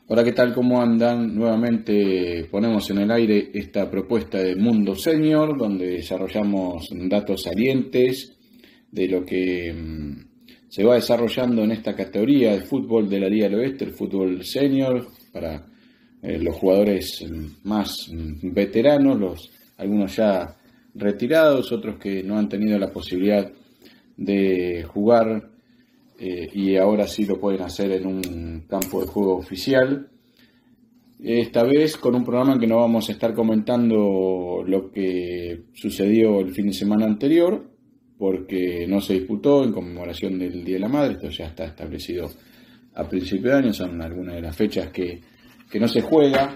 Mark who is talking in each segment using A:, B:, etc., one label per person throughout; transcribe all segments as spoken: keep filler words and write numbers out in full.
A: Hola, ¿qué tal? ¿Cómo andan? Nuevamente ponemos en el aire esta propuesta de Mundo Senior, donde desarrollamos datos salientes de lo que mmm, se va desarrollando en esta categoría de fútbol de la Liga del Oeste, el fútbol senior, para eh, los jugadores más veteranos, los algunos ya retirados, otros que no han tenido la posibilidad de jugar eh, y ahora sí lo pueden hacer en un campo de juego oficial. Esta vez con un programa en que no vamos a estar comentando lo que sucedió el fin de semana anterior, porque no se disputó en conmemoración del Día de la Madre. Esto ya está establecido a principio de año, son algunas de las fechas que, que no se juega,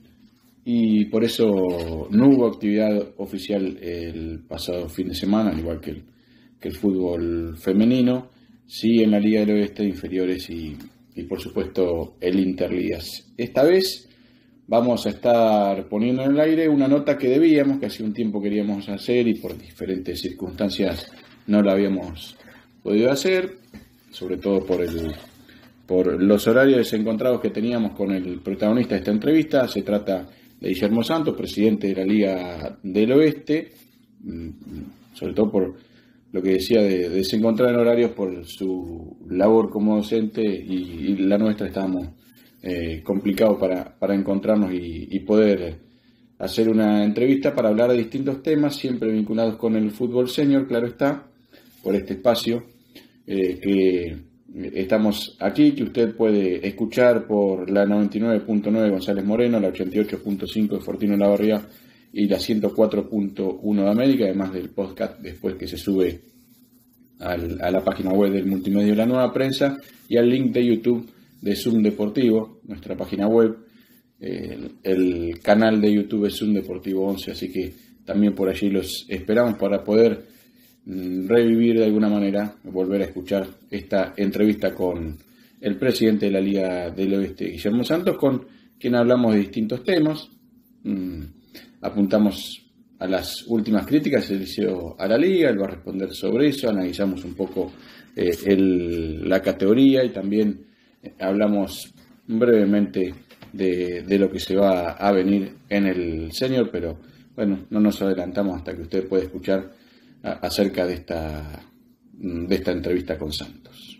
A: y por eso no hubo actividad oficial el pasado fin de semana, al igual que el, que el fútbol femenino, sí en la Liga del Oeste, inferiores y, y por supuesto el Interligas. Esta vez vamos a estar poniendo en el aire una nota que debíamos, que hace un tiempo queríamos hacer y por diferentes circunstancias no la habíamos podido hacer, sobre todo por el por los horarios desencontrados que teníamos con el protagonista de esta entrevista. Se trata de Guillermo Santos, presidente de la Liga del Oeste, sobre todo por lo que decía de, de desencontrar en horarios por su labor como docente, y, y la nuestra estábamos eh, complicados para, para encontrarnos y, y poder hacer una entrevista para hablar de distintos temas, siempre vinculados con el fútbol senior, claro está, por este espacio eh, que estamos aquí, que usted puede escuchar por la noventa y nueve punto nueve González Moreno, la ochenta y ocho punto cinco de Fortino Lavarría y la ciento cuatro punto uno de América, además del podcast después que se sube al, a la página web del multimedio de La Nueva Prensa y al link de YouTube de Zoom Deportivo, nuestra página web. El, el canal de YouTube es Zoom Deportivo once, así que también por allí los esperamos para poder revivir de alguna manera, volver a escuchar esta entrevista con el presidente de la Liga del Oeste, Guillermo Santos, con quien hablamos de distintos temas. Mm, apuntamos a las últimas críticas que se hizo a la Liga, él va a responder sobre eso, analizamos un poco eh, el, la categoría y también eh, hablamos brevemente de, de lo que se va a venir en el senior, pero bueno, no nos adelantamos hasta que usted pueda escuchar acerca de esta, de esta entrevista con Santos.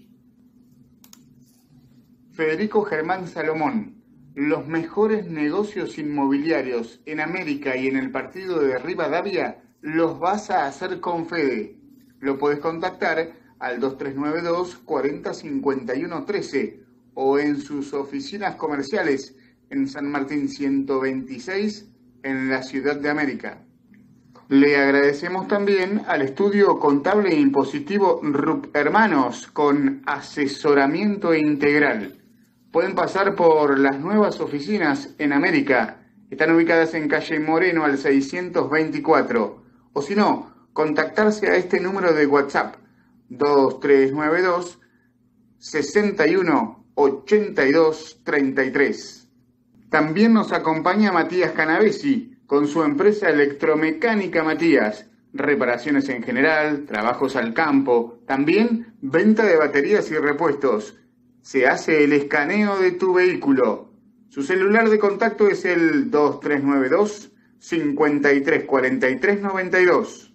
B: Federico Germán Salomón, los mejores negocios inmobiliarios en América y en el partido de Rivadavia los vas a hacer con Fede. Lo puedes contactar al dos tres nueve dos, cuarenta cincuenta y uno trece o en sus oficinas comerciales en San Martín ciento veintiséis en la Ciudad de América. Le agradecemos también al estudio contable e impositivo Rupp Hermanos con asesoramiento integral. Pueden pasar por las nuevas oficinas en América. Están ubicadas en calle Moreno al seiscientos veinticuatro. O si no, contactarse a este número de WhatsApp dos tres nueve dos, sesenta y uno, ochenta y dos, treinta y tres. También nos acompaña Matías Canavesi con su empresa Electromecánica Matías, reparaciones en general, trabajos al campo, también venta de baterías y repuestos. Se hace el escaneo de tu vehículo. Su celular de contacto es el dos tres nueve dos, cincuenta y tres cuarenta y tres noventa y dos.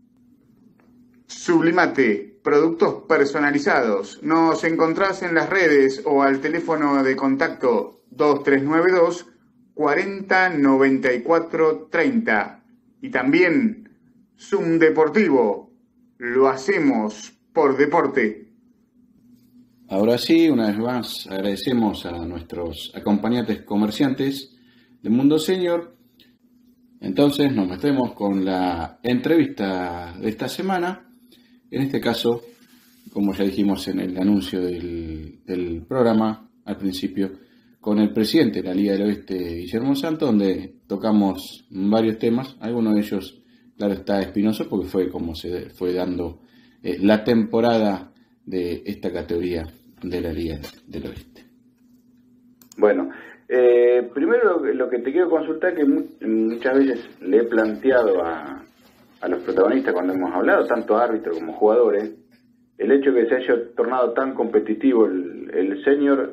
B: Sublimate, productos personalizados. Nos encontrás en las redes o al teléfono de contacto dos tres nueve dos, cuarenta, noventa y cuatro, treinta. Y también Zoom Deportivo. Lo hacemos por deporte.
A: Ahora sí, una vez más agradecemos a nuestros acompañantes comerciantes de Mundo Senior. Entonces nos metemos con la entrevista de esta semana. En este caso, como ya dijimos en el anuncio del, del programa al principio, con el presidente de la Liga del Oeste, Guillermo Santos, donde tocamos varios temas, algunos de ellos, claro está, espinoso, porque fue como se fue dando eh, la temporada de esta categoría de la Liga del Oeste.
C: Bueno, eh, primero lo que te quiero consultar, que mu muchas veces le he planteado a, a los protagonistas cuando hemos hablado, tanto árbitros como jugadores, el hecho de que se haya tornado tan competitivo el, el senior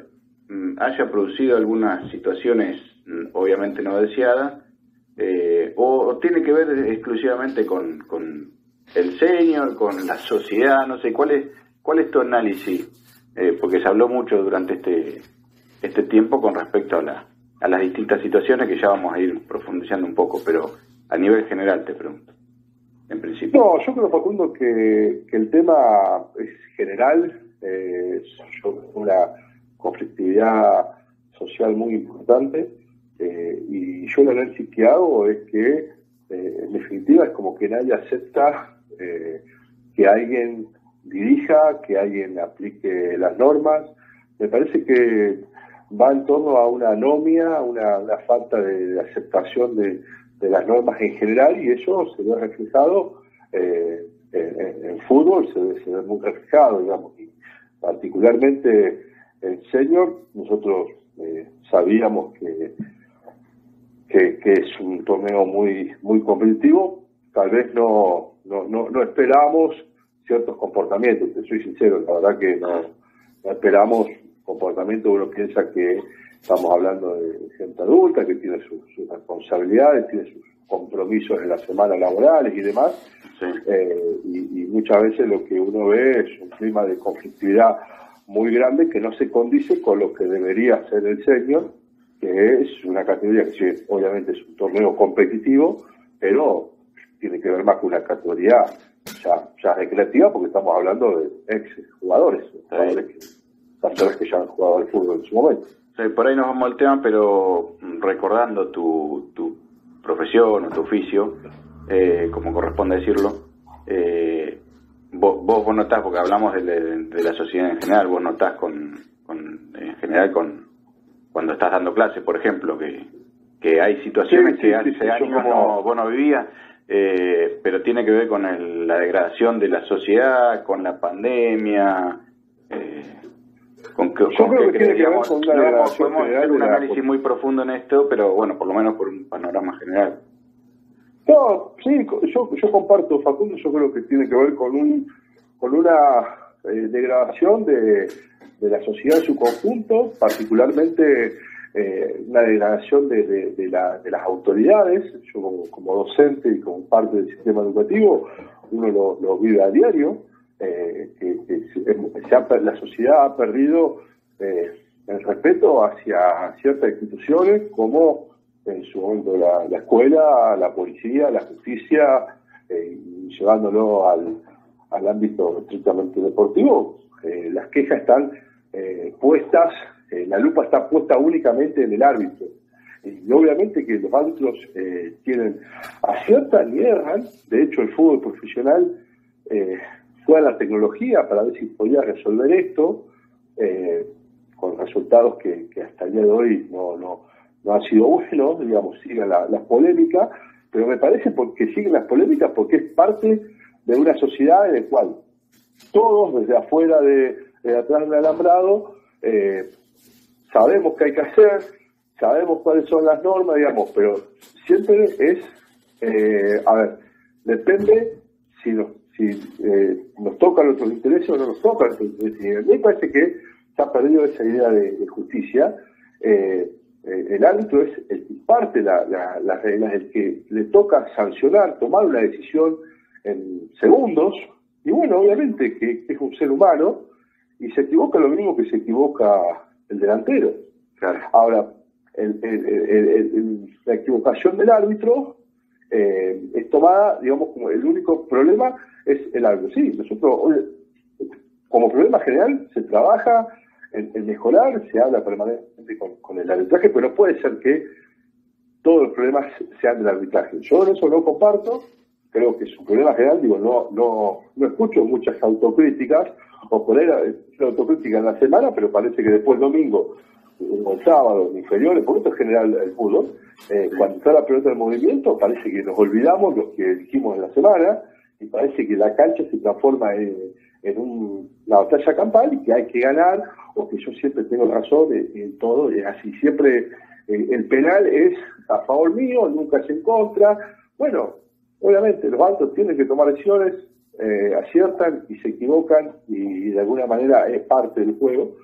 C: mm, haya producido algunas situaciones mm, obviamente no deseadas, eh, o, o tiene que ver exclusivamente con, con el senior, con la sociedad, no sé, ¿cuál es, cuál es tu análisis? Eh, porque se habló mucho durante este, este tiempo con respecto a, la, a las distintas situaciones que ya vamos a ir profundizando un poco, pero a nivel general te pregunto, en principio.
D: No, yo creo, Facundo, que, que el tema es general, eh, es una conflictividad social muy importante, eh, y yo el análisis que hago es que, eh, en definitiva, es como que nadie acepta eh, que alguien dirija, que alguien aplique las normas. Me parece que va en torno a una anomia, una, una falta de, de aceptación de, de las normas en general, y eso se ve reflejado eh, en, en fútbol, se ve, se ve muy reflejado, digamos, y particularmente el senior, nosotros eh, sabíamos que, que, que es un torneo muy, muy competitivo, tal vez no, no, no, no esperábamos ciertos comportamientos, te soy sincero, la verdad que no, no esperamos comportamiento. Uno piensa que estamos hablando de gente adulta que tiene sus, sus responsabilidades, tiene sus compromisos en la semana laborales y demás, sí. eh, y, y muchas veces lo que uno ve es un clima de conflictividad muy grande que no se condice con lo que debería ser el senior, que es una categoría que sí, obviamente es un torneo competitivo, pero tiene que ver más con una categoría ya, ya recreativa, porque estamos hablando de ex jugadores, jugadores que, personas que ya han jugado al fútbol en su momento.
C: Sí, por ahí nos vamos al tema, pero recordando tu, tu profesión o tu oficio, eh, como corresponde decirlo, eh, vos, vos, vos notás, porque hablamos de, de, de la sociedad en general, vos notás con, con, en general con cuando estás dando clases, por ejemplo, que, que hay situaciones sí, que sí, hace sí, años como... no, vos no vivías, eh, pero tiene que ver con el, la degradación de la sociedad, con la pandemia, eh, con que,
D: yo
C: con
D: creo
C: que,
D: que tiene que ver con una
C: no,
D: degradación
C: podemos
D: general
C: hacer un
D: de la...
C: análisis muy profundo en esto, pero bueno, por lo menos por un panorama general.
D: No, sí, yo, yo comparto, Facundo, yo creo que tiene que ver con un con una eh, degradación de, de la sociedad en su conjunto, particularmente eh, una degradación de, de, de, la, de las autoridades. Yo como, como docente y como parte del sistema educativo, uno lo, lo vive a diario, eh, que, que se, se ha, la sociedad ha perdido eh, el respeto hacia ciertas instituciones como en su momento la, la escuela, la policía, la justicia, eh, y llevándolo al, al ámbito estrictamente deportivo. Eh, las quejas están eh, puestas, eh, la lupa está puesta únicamente en el árbitro. Y obviamente que los árbitros eh, tienen, aciertan y erran. De hecho, el fútbol profesional eh, fue a la tecnología para ver si podía resolver esto, eh, con resultados que, que hasta el día de hoy no... no no ha sido bueno, digamos, siguen la, las polémicas, pero me parece porque siguen las polémicas porque es parte de una sociedad en la cual todos, desde afuera de, de atrás del alambrado, eh, sabemos qué hay que hacer, sabemos cuáles son las normas, digamos, pero siempre es, eh, a ver, depende si nos, si, eh, nos tocan nuestros intereses o no nos tocan nuestros intereses. Y a mí me parece que se ha perdido esa idea de, de justicia. eh, El árbitro es el que imparte la, la, las reglas, el que le toca sancionar, tomar una decisión en segundos, y bueno, obviamente que, que es un ser humano, y se equivoca lo mismo que se equivoca el delantero. Claro. Ahora, el, el, el, el, la equivocación del árbitro eh, es tomada, digamos, como el único problema es el árbitro. Sí, nosotros, como problema general, se trabaja En, en mejorar, se habla permanentemente con, con el arbitraje, pero no puede ser que todos los problemas sean del arbitraje. Yo en eso no comparto, creo que es un problema general, digo, no no no escucho muchas autocríticas, o poner una autocrítica en la semana, pero parece que después domingo, o el sábado, en inferiores, por esto es general el fútbol, eh, cuando está la pelota en movimiento, parece que nos olvidamos los que dijimos en la semana, y parece que la cancha se transforma en, en un, una batalla campal y que hay que ganar, o que yo siempre tengo razón en, en todo, es así, siempre eh, el penal es a favor mío, nunca es en contra. Bueno, obviamente los árbitros tienen que tomar decisiones, eh, aciertan y se equivocan, y de alguna manera es parte del juego,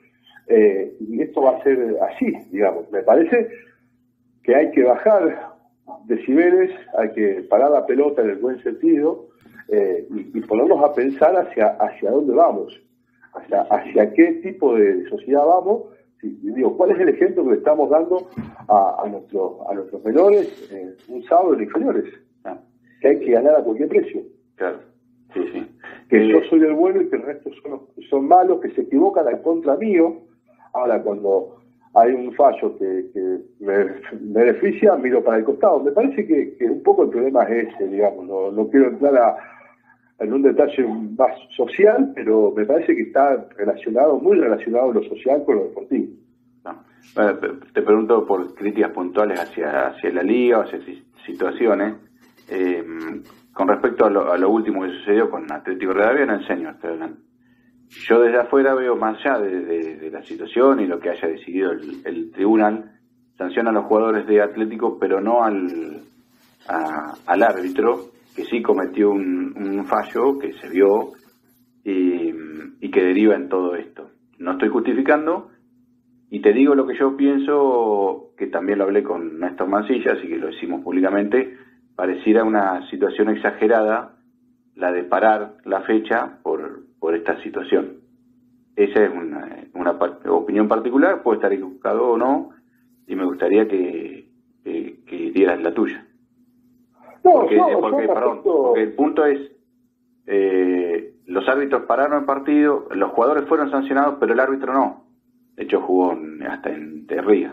D: eh, y esto va a ser así, digamos. Me parece que hay que bajar decibeles, hay que parar la pelota en el buen sentido, eh, y, y ponernos a pensar hacia hacia dónde vamos, hacia, hacia qué tipo de sociedad vamos. Sí, digo, ¿cuál es el ejemplo que le estamos dando a, a, nuestros, a nuestros menores eh, un sábado en inferiores? Ah, que hay que ganar a cualquier precio.
C: Claro, sí, sí.
D: Que
C: eh...
D: yo soy el bueno y que el resto son, son malos, que se equivocan al contra mío. Ahora, cuando hay un fallo que, que me, me beneficia, miro para el costado. Me parece que, que un poco el problema es ese, digamos. No, no quiero entrar a, en un detalle más social, pero me parece que está relacionado, muy relacionado lo social con lo deportivo.
C: No. Bueno, te pregunto por críticas puntuales hacia, hacia la liga o hacia situaciones. Eh, con respecto a lo, a lo último que sucedió con Atlético Rivadavia, no enseño, estoy hablando. Yo desde afuera veo más allá de, de, de la situación y lo que haya decidido el, el tribunal, sanciona a los jugadores de Atlético, pero no al, a, al árbitro, que sí cometió un, un fallo que se vio y, y que deriva en todo esto. No estoy justificando y te digo lo que yo pienso, que también lo hablé con Néstor Mancilla, así que lo decimos públicamente. Pareciera una situación exagerada la de parar la fecha por, por esta situación. Esa es una, una part- opinión particular, puede estar equivocado o no, y me gustaría que, que, que dieras la tuya.
D: No,
C: porque,
D: no,
C: porque,
D: yo
C: perdón,
D: respecto...
C: porque el punto es, eh, los árbitros pararon el partido, los jugadores fueron sancionados, pero el árbitro no. De hecho jugó en, hasta en Terriga.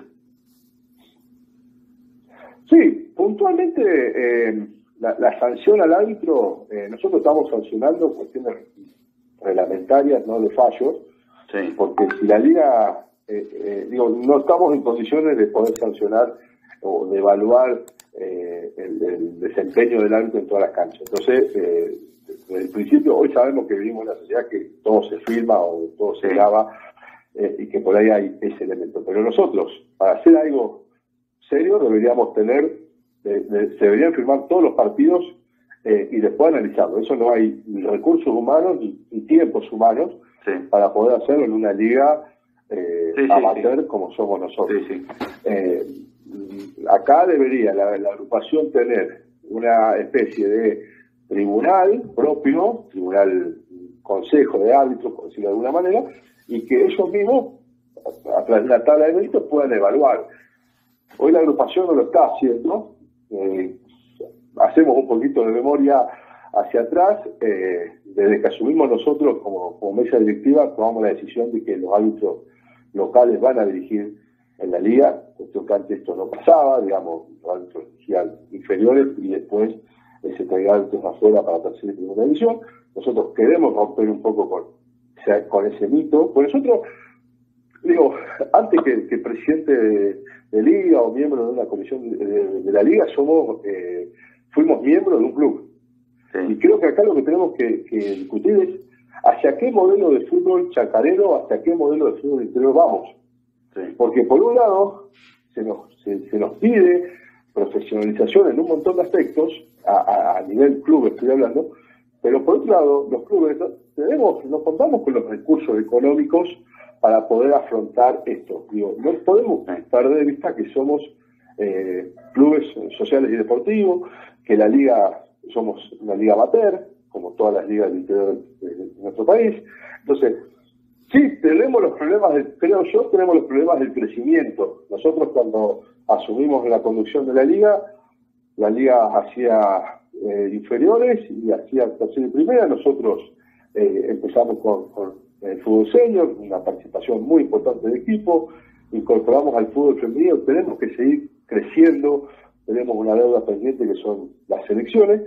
D: Sí, puntualmente eh, la, la sanción al árbitro, eh, nosotros estamos sancionando cuestiones reglamentarias, no de fallos,
C: Sí.
D: porque si la liga, eh, eh, digo, no estamos en condiciones de poder sancionar o de evaluar eh, el, el desempeño del árbitro en todas las canchas. Entonces, eh, desde el principio, hoy sabemos que vivimos en una sociedad que todo se filma o todo se
C: Sí.
D: graba, eh, y que por ahí hay ese elemento. Pero nosotros, para hacer algo serio, deberíamos tener, de, de, se deberían firmar todos los partidos eh, y después analizarlo. Eso no hay ni recursos humanos ni, ni tiempos humanos
C: Sí.
D: para poder hacerlo en una liga eh,
C: Sí, sí,
D: amateur
C: sí.
D: como somos nosotros.
C: Sí, sí.
D: Eh, acá debería la, la agrupación tener una especie de tribunal propio, tribunal consejo de árbitros, por decirlo de alguna manera, y que ellos mismos, a través de una tabla de méritos, puedan evaluar. Hoy la agrupación no lo está haciendo. Eh, hacemos un poquito de memoria hacia atrás. Eh, desde que asumimos nosotros como, como mesa directiva, tomamos la decisión de que los árbitros locales van a dirigir en la liga, cuestión que antes esto no pasaba, digamos, los árbitros dirigían inferiores y después eh, se traía árbitros afuera para tercera y primera división. Nosotros queremos romper un poco con, o sea, con ese mito. Por nosotros, digo, antes que, que presidente de, de liga o miembro de una comisión de, de, de la liga, somos eh, fuimos miembros de un club. Sí. Y creo que acá lo que tenemos que, que discutir es hacia qué modelo de fútbol chacarero, hacia qué modelo de fútbol interior vamos. Sí. Porque por un lado se nos, se, se nos pide profesionalización en un montón de aspectos, a, a, a nivel club estoy hablando, pero por otro lado los clubes no, tenemos, no contamos con los recursos económicos para poder afrontar esto. Digo, no podemos perder de vista que somos eh, clubes sociales y deportivos, que la liga somos una liga amateur, como todas las ligas del interior de, de, de nuestro país. Entonces, sí, tenemos los problemas, del, creo yo, tenemos los problemas del crecimiento. Nosotros cuando asumimos la conducción de la liga, la liga hacía eh, inferiores y hacía tercera y primera. Nosotros eh, empezamos con, con el fútbol senior, una participación muy importante del equipo, incorporamos al fútbol femenino, tenemos que seguir creciendo, tenemos una deuda pendiente que son las selecciones,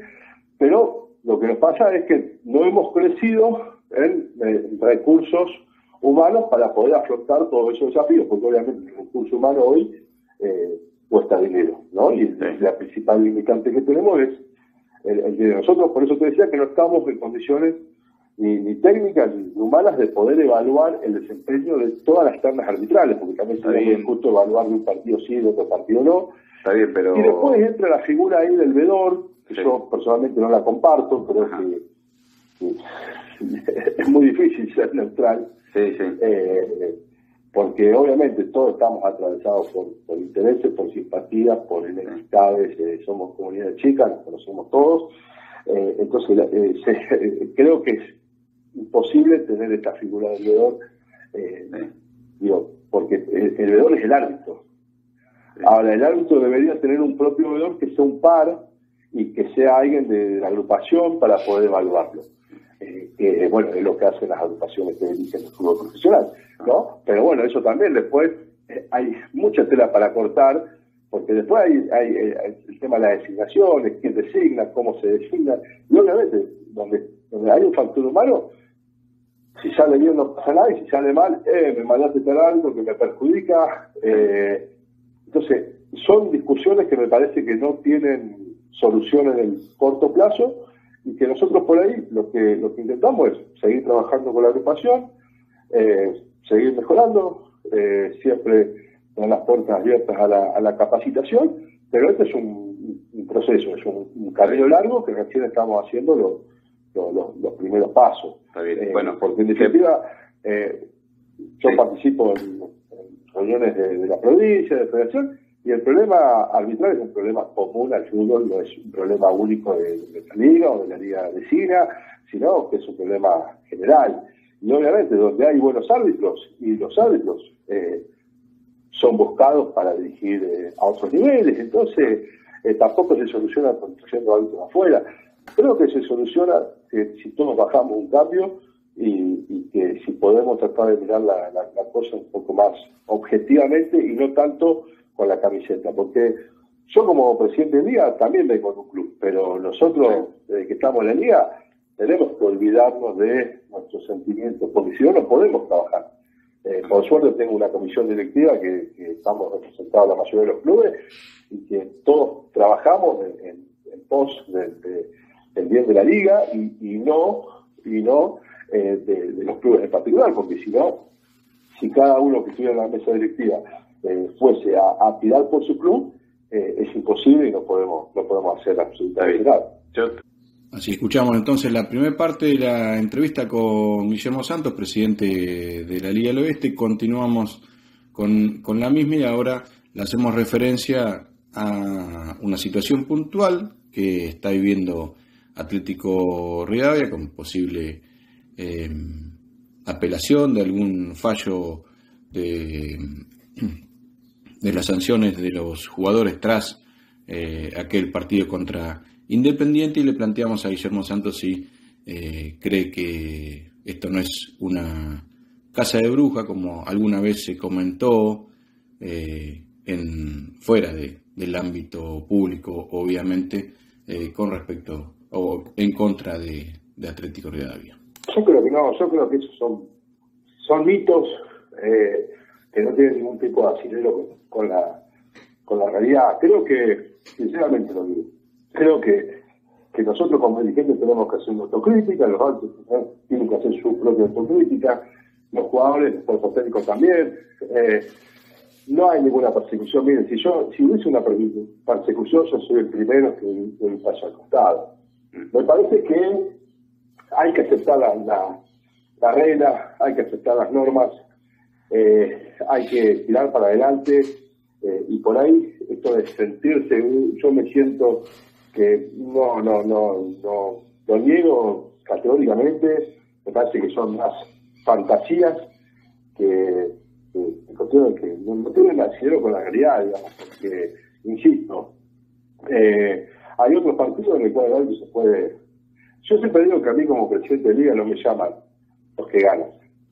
D: pero lo que nos pasa es que no hemos crecido en, en recursos humanos para poder afrontar todos esos desafíos, porque obviamente el recurso humano hoy eh, cuesta dinero, ¿no? Y sí. La principal limitante que tenemos es el, el dinero. Nosotros, por eso te decía que no estamos en condiciones ni, ni técnicas ni humanas de poder evaluar el desempeño de todas las ternas arbitrales, porque también sería injusto evaluar de un partido sí, de otro partido no.
C: Está bien, pero...
D: Y después entra la figura ahí del vedor, que sí. Yo personalmente no la comparto, pero es que, que es muy difícil ser neutral.
C: Sí, sí.
D: Eh, porque obviamente todos estamos atravesados por, por intereses, por simpatías, por enemistades, eh, somos comunidades chicas, nos conocemos todos, eh, entonces eh, se, creo que es imposible tener esta figura del veedor, eh, digo, porque el, el veedor es el árbitro. Ahora, el árbitro debería tener un propio veedor que sea un par y que sea alguien de la agrupación para poder evaluarlo. Eh, que, bueno, es lo que hacen las agrupaciones que dirigen el fútbol profesional, ¿no? Pero bueno, eso también después eh, hay mucha tela para cortar, porque después hay, hay, hay el tema de las designaciones, quién designa, cómo se designa, y obviamente, donde, donde hay un factor humano, si sale bien no pasa nada, y si sale mal, eh, me mandaste tal algo que me perjudica. Eh, entonces, son discusiones que me parece que no tienen solución en el corto plazo, y que nosotros por ahí lo que lo que intentamos es seguir trabajando con la agrupación, eh, seguir mejorando, eh, siempre con las puertas abiertas a la, a la capacitación, pero este es un, un proceso, es un, un camino largo que recién estamos haciendo los, los, los, los primeros pasos.
C: Está bien.
D: Eh,
C: Bueno,
D: porque en definitiva eh, yo sí. participo en, en reuniones de, de la provincia, de la federación, y el problema arbitral es un problema común al fútbol, no es un problema único de, de la liga o de la liga vecina, sino que es un problema general. Y obviamente donde hay buenos árbitros, y los árbitros eh, son buscados para dirigir eh, a otros niveles, entonces eh, tampoco se soluciona construyendo árbitros afuera. Creo que se soluciona eh, si todos bajamos un cambio y, y que si podemos tratar de mirar la, la, la cosa un poco más objetivamente y no tanto con la camiseta, porque yo como presidente de liga también vengo de un club, pero nosotros, desde que estamos en la liga, tenemos que olvidarnos de nuestros sentimientos, porque si no, no podemos trabajar. Eh, por suerte tengo una comisión directiva que, que estamos representados la mayoría de los clubes y que todos trabajamos en, en, en pos de, de, del bien de la liga y, y no, y no eh, de, de los clubes en particular, porque si no, si cada uno que estuviera en la mesa directiva Eh, fuese a, a tirar por su club, eh, es imposible y no podemos no podemos hacer absolutamente nada.
A: Así escuchamos entonces la primera parte de la entrevista con Guillermo Santos, presidente de la Liga del Oeste. Continuamos con, con la misma y ahora le hacemos referencia a una situación puntual que está viviendo Atlético Rivadavia con posible eh, apelación de algún fallo de de las sanciones de los jugadores tras eh, aquel partido contra Independiente, y le planteamos a Guillermo Santos si eh, cree que esto no es una casa de bruja, como alguna vez se comentó eh, en fuera de, del ámbito público, obviamente, eh, con respecto o en contra de, de Atlético Rivadavia.
D: Yo creo que no, yo creo que esos son, son mitos eh, que no tienen ningún tipo de asidero con, con la con la realidad. Creo que, sinceramente lo digo, creo que, que nosotros como dirigentes tenemos que hacer una autocrítica, los altos ¿eh? tienen que hacer su propia autocrítica, los jugadores, los cuerpos técnicos también. Eh, no hay ninguna persecución. Miren, si yo si hubiese una persecución, yo soy el primero que me vaya al costado. Me parece que hay que aceptar la, la, la regla, hay que aceptar las normas, Eh, hay que tirar para adelante eh, y por ahí esto de sentirse, yo me siento que no, no, no, no lo niego categóricamente, me parece que son más fantasías que, que, que, que no, no tienen asidero con la realidad, digamos, porque, insisto, eh, hay otros partidos en los cuales se puede. Yo siempre digo que a mí como presidente de liga no me llaman los que ganan.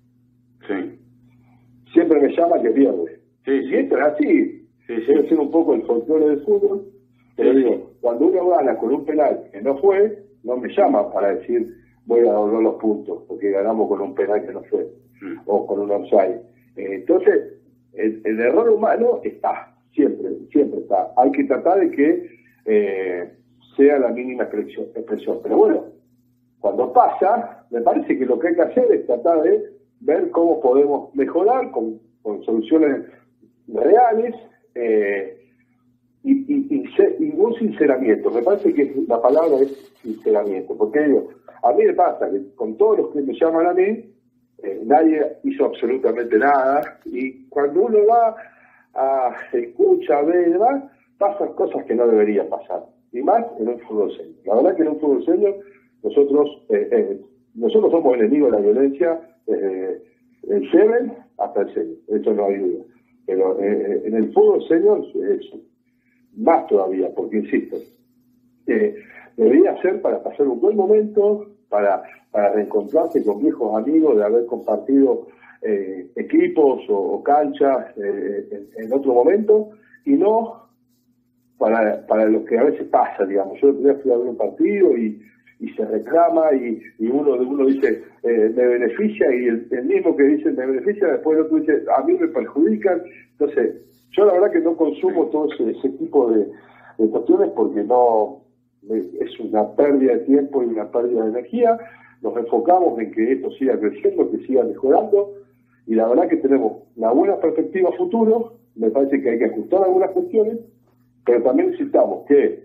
C: Sí.
D: Siempre me llama que pierde.
C: Sí,
D: y esto es así.
C: Sí, sí.
D: Debe ser un poco el folclore del fútbol. Pero
C: Sí,
D: digo,
C: sí.
D: cuando uno gana con un penal que no fue, no me llama para decir voy a doblar los puntos, porque ganamos con un penal que no fue,
C: Mm.
D: o con un offside. Eh, entonces, el, el error humano está, siempre, siempre está. Hay que tratar de que eh, sea la mínima expresión, expresión. Pero bueno, cuando pasa, me parece que lo que hay que hacer es tratar de ver cómo podemos mejorar con, con soluciones reales eh, y, y, y, ser, y un sinceramiento. Me parece que la palabra es sinceramiento, porque digo, a mí me pasa que con todos los que me llaman a mí, eh, nadie hizo absolutamente nada, y cuando uno va a escucha, ve, va, pasan cosas que no deberían pasar, y más en un fútbol senior. La verdad que en un fútbol senior nosotros eh, eh, nosotros somos enemigos de la violencia, eh, el seven hasta el senior, eso no hay duda, pero eh, en el fútbol senior es más todavía, porque insisto, eh, debería ser para pasar un buen momento, para, para reencontrarse con viejos amigos, de haber compartido eh, equipos o, o canchas eh, en, en otro momento, y no para, para lo que a veces pasa, digamos. Yo el otro día fui a ver un partido y, y se reclama y, y uno de uno dice eh, me beneficia, y el, el mismo que dice me beneficia, después el otro dice a mí me perjudican. Entonces yo la verdad que no consumo todo ese, ese tipo de, de cuestiones, porque no es una pérdida de tiempo y una pérdida de energía. Nos enfocamos en que esto siga creciendo, que siga mejorando, y la verdad que tenemos una buena perspectiva a futuro. Me parece que hay que ajustar algunas cuestiones, pero también necesitamos que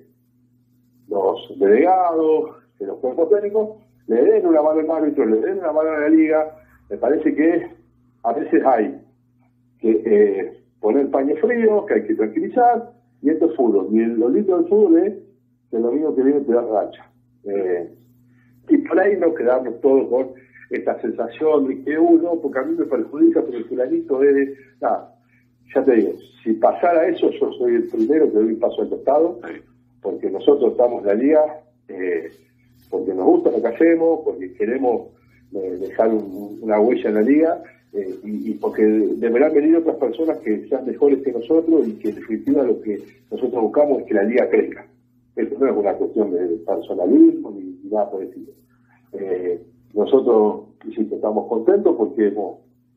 D: los delegados, que los cuerpos técnicos le den una mano al árbitro, le den una mano a la liga. Me parece que a veces hay que eh, poner paño frío, que hay que tranquilizar, y esto es fútbol. Y lo lindo del fútbol es que el domingo que viene te da racha. Eh, y por ahí no quedarnos todos con esta sensación de que uno, porque a mí me perjudica, pero el fulanito es de... Nada, ya te digo, si pasara eso, yo soy el primero que doy un paso al costado, porque nosotros estamos en la liga, eh, porque nos gusta lo que hacemos, porque queremos eh, dejar un, una huella en la liga, eh, y, y porque deberán venir otras personas que sean mejores que nosotros, y que en definitiva lo que nosotros buscamos es que la liga crezca. Esto no es una cuestión de personalismo ni, ni nada por el estilo. Eh, nosotros, insisto, estamos contentos porque hemos,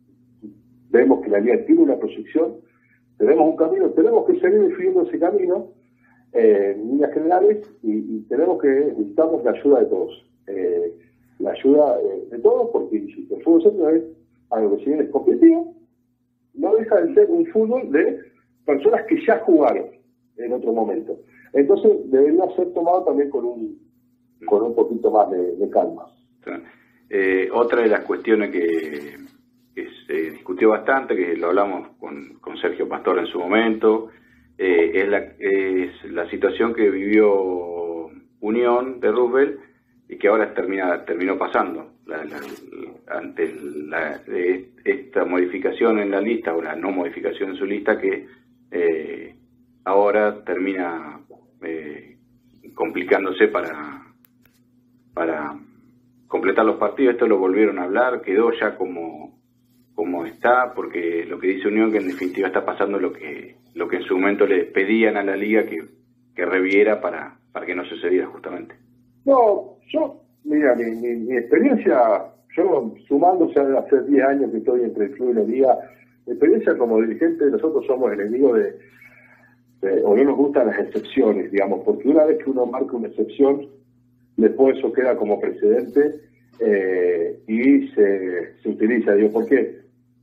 D: vemos que la liga tiene una proyección, tenemos un camino, tenemos que seguir definiendo ese camino eh, en líneas generales, y, y tenemos que, necesitamos la ayuda de todos. Eh, la ayuda eh, de todos, porque insisto, el fútbol senior es algo que si bien es competitivo, no deja de ser un fútbol de personas que ya jugaron en otro momento. Entonces debería ser tomado también con un con un poquito más de, de calma.
C: Eh, otra de las cuestiones que, que se discutió bastante, que lo hablamos con, con Sergio Pastor en su momento, eh, es, la, es la situación que vivió Unión de Roosevelt y que ahora termina, terminó pasando. La, la, ante la, esta modificación en la lista, o la no modificación en su lista, que eh, ahora termina eh, complicándose para para completar los partidos. Esto lo volvieron a hablar, quedó ya como como está, porque lo que dice Unión, que en definitiva está pasando lo que lo que en su momento le pedían a la liga que, que reviera para, para que no sucediera justamente.
D: No, yo, mira, mi, mi, mi experiencia, yo sumando ya hace diez años que estoy entre el club y la liga, mi experiencia como dirigente, nosotros somos enemigos de, de, o no nos gustan las excepciones, digamos, porque una vez que uno marca una excepción, después eso queda como precedente eh, y se, se utiliza. Digo, ¿por qué?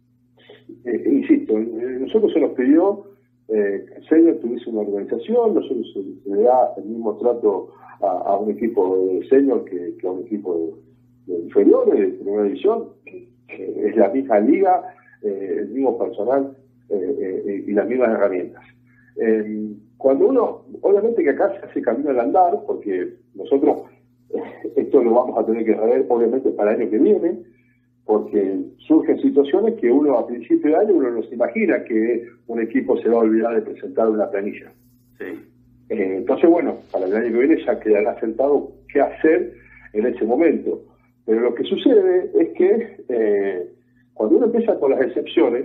D: Eh, insisto, nosotros se nos pidió eh, que el senior tuviese una organización, nosotros se, se le da el mismo trato a, a un equipo de senior que, que a un equipo de, de inferiores, de primera división, que, que es la misma liga, eh, el mismo personal eh, eh, y las mismas herramientas. Eh, cuando uno, obviamente que acá se hace camino al andar, porque nosotros esto lo vamos a tener que saber obviamente para el año que viene, porque surgen situaciones que uno a principio de año uno no se imagina que un equipo se va a olvidar de presentar una planilla.
C: Sí.
D: Eh, entonces, bueno, para el año que viene ya quedará sentado qué hacer en ese momento. Pero lo que sucede es que eh, cuando uno empieza con las excepciones,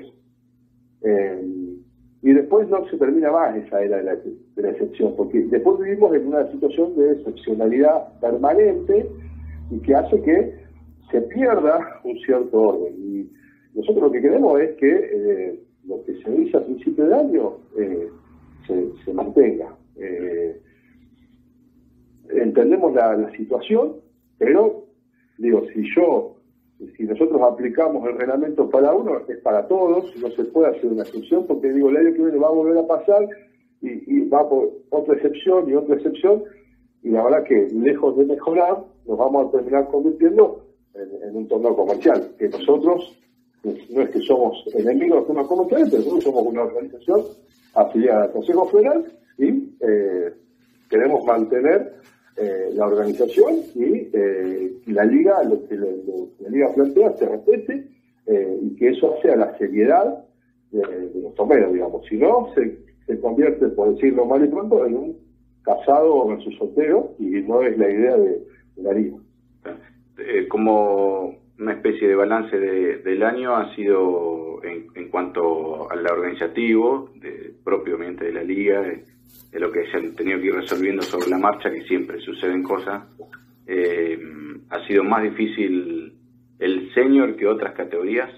D: eh, y después no se termina más esa era de la, de la excepción, porque después vivimos en una situación de excepcionalidad permanente y que hace que se pierda un cierto orden. Y nosotros lo que queremos es que eh, lo que se dice a principio de año eh, se, se mantenga. Eh, entendemos la, la situación, pero digo, si yo si nosotros aplicamos el reglamento para uno, es para todos, no se puede hacer una excepción, porque digo, el año que viene va a volver a pasar y, y va por otra excepción y otra excepción, y la verdad que lejos de mejorar, nos vamos a terminar convirtiendo en, en un torneo comercial, que nosotros no es que somos enemigos de los torneos comerciales, pero nosotros somos una organización afiliada al Consejo Federal y eh, queremos mantener eh, la organización y eh, la liga, lo que la, lo, la liga plantea, se respete eh, y que eso hace a la seriedad de, de los torneos, digamos. Si no, se, se convierte, por decirlo mal y pronto, en un casado versus soltero y no es la idea de, de la liga.
C: Eh, como una especie de balance de, del año ha sido en, en cuanto al organizativo, de, propiamente de la liga, de, de lo que se han tenido que ir resolviendo sobre la marcha, que siempre suceden cosas. Eh, ¿Ha sido más difícil el senior que otras categorías?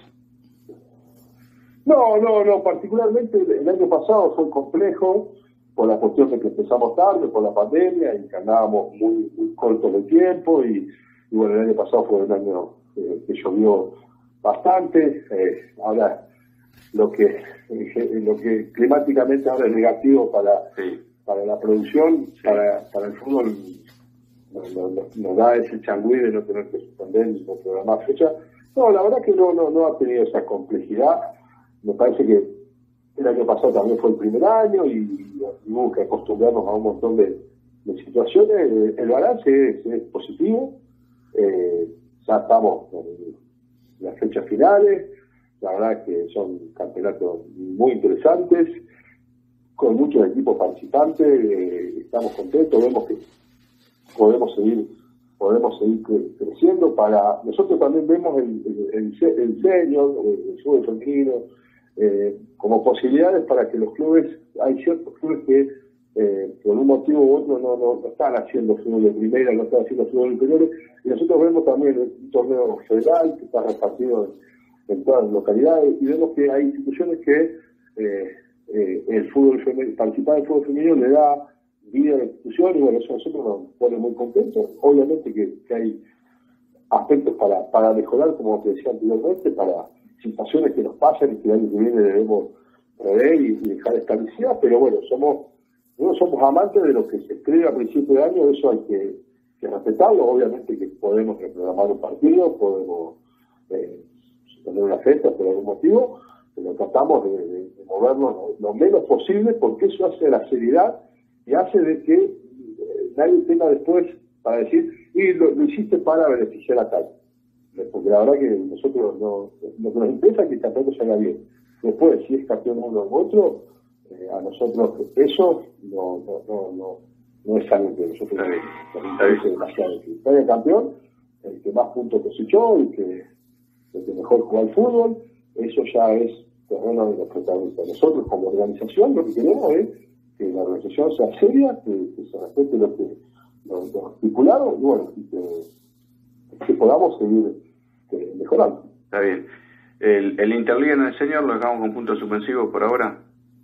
D: No, no, no, particularmente el año pasado fue complejo por la cuestión de que empezamos tarde, por la pandemia, y que andábamos muy, muy cortos de tiempo, y, y bueno, el año pasado fue un año eh, que llovió bastante. Eh, ahora lo que eh, lo que climáticamente ahora es negativo para, sí. para la producción, sí. para, para el fútbol, nos, nos, nos da ese changüí de no tener que suspender ni programar fecha. No, la verdad que no, no, no ha tenido esa complejidad. Me parece que el año pasado también fue el primer año y, y hubo que acostumbrarnos a un montón de, de situaciones. El balance es, es positivo. Eh, ya estamos en las fechas finales. La verdad que son campeonatos muy interesantes, con muchos equipos participantes. Eh, estamos contentos, vemos que podemos seguir podemos seguir cre- creciendo. Para nosotros también vemos el, el, el, el senior, el fútbol femenino, eh, como posibilidades para que los clubes, hay ciertos clubes que eh, por un motivo u otro no, no, no están haciendo fútbol de primera, no están haciendo fútbol de inferiores, y nosotros vemos también un torneo federal que está repartido en, en todas las localidades, y vemos que hay instituciones que eh, eh, el fútbol femenino, participar del fútbol femenino le da vida a la institución, y bueno, eso a nosotros nos pone muy contentos. Obviamente que, que hay aspectos para, para mejorar, como te decía anteriormente, para situaciones que nos pasan y que el año que viene debemos prever y, y dejar establecidas, pero bueno, somos nosotros somos amantes de lo que se escribe a principio de año, eso hay que, que respetarlo. Obviamente que podemos reprogramar un partido, podemos eh, suspender una fecha por algún motivo, pero tratamos de, de, de movernos lo, lo menos posible, porque eso hace la seriedad y hace de que eh, nadie tenga después para decir, y lo, lo hiciste para beneficiar a tal. Porque la verdad que nosotros no, lo que nos interesa es que el campeonato salga bien. Después, si es campeón uno u otro, eh, a nosotros eso no, no, no, no, no es algo que nosotros nos interese demasiado. Que salga campeón, el que más puntos cosechó y que, el que mejor juega al fútbol, eso ya es terreno de los protagonistas. Nosotros como organización lo que queremos es que la organización sea seria, que, que se respete lo que lo, lo estipulado y bueno, y que, que podamos seguir eh, mejorando.
C: Está bien. El, el Interliga en el Senior lo dejamos con punto suspensivo por ahora.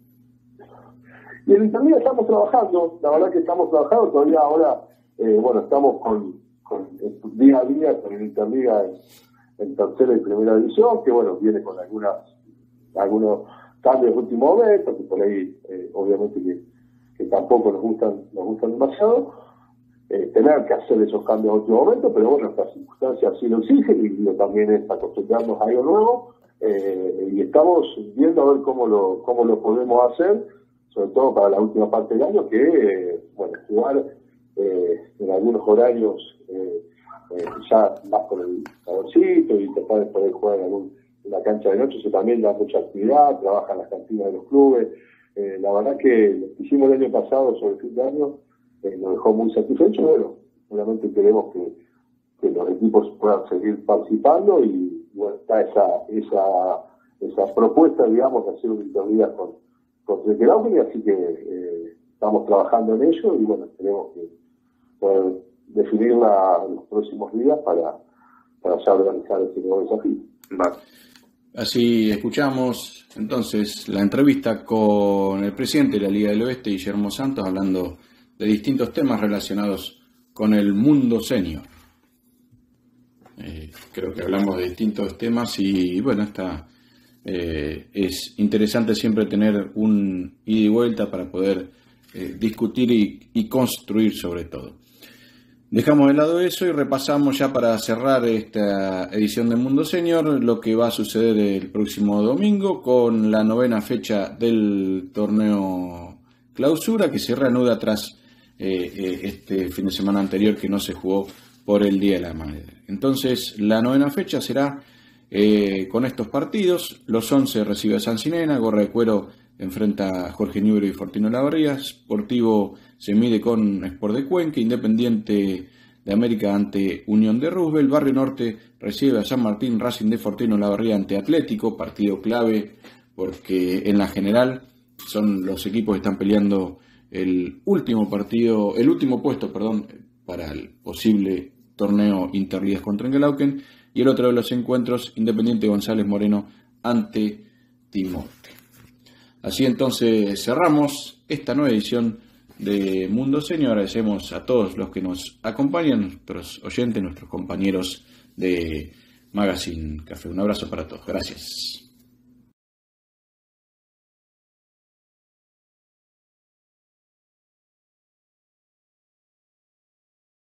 D: Y en Interliga estamos trabajando, la verdad que estamos trabajando, todavía ahora, eh, bueno, estamos con, con día a día con el Interliga en, en tercera y primera división, que bueno, viene con algunas algunos cambios de último momento, que por ahí eh, obviamente que, que tampoco nos gustan, nos gustan demasiado, eh, tener que hacer esos cambios de último momento, pero bueno, estas circunstancias así lo exigen y lo también es acostumbrarnos a algo nuevo, eh, y estamos viendo a ver cómo lo, cómo lo podemos hacer, sobre todo para la última parte del año, que, eh, bueno, jugar eh, en algunos horarios eh, eh, ya más con el calorcito y tratar de poder jugar en, algún, en la cancha de noche, eso también da mucha actividad, trabaja en las cantinas de los clubes. Eh, la verdad que lo que hicimos el año pasado sobre el fin de año eh, nos dejó muy satisfechos. Bueno, obviamente queremos que, que los equipos puedan seguir participando y bueno, está esa esa esa propuesta, digamos, de hacer una Interliga con con Trequelauquen, así que eh, estamos trabajando en ello y bueno, tenemos que poder definirla en los próximos días para, para ya organizar este nuevo desafío.
C: Vale.
A: Así escuchamos entonces la entrevista con el presidente de la Liga del Oeste, Guillermo Santos, hablando de distintos temas relacionados con el mundo senior. Eh, creo que hablamos de distintos temas y bueno, está... Eh, es interesante siempre tener un ida y vuelta para poder eh, discutir y, y construir sobre todo. Dejamos de lado eso y repasamos ya para cerrar esta edición de Mundo Senior lo que va a suceder el próximo domingo con la novena fecha del torneo Clausura, que se reanuda tras eh, eh, este fin de semana anterior que no se jugó por el Día de la Madre. Entonces la novena fecha será eh, con estos partidos. Los once recibe a San Sinena, Gorra de Cuero enfrenta a Jorge Newbery y Fortino Lavarría, Sportivo se mide con Sport de Cuenca, Independiente de América ante Unión de Roosevelt, Barrio Norte recibe a San Martín, Racing de Fortino Lavarría ante Atlético, partido clave porque en la general son los equipos que están peleando el último partido, el último puesto, perdón, para el posible torneo Interligas contra Engelauken, y el otro de los encuentros, Independiente González Moreno ante Timorte. Así entonces cerramos esta nueva edición de Mundo Senior. Agradecemos a todos los que nos acompañan, nuestros oyentes, nuestros compañeros de Magazine Café. Un abrazo para todos. Gracias.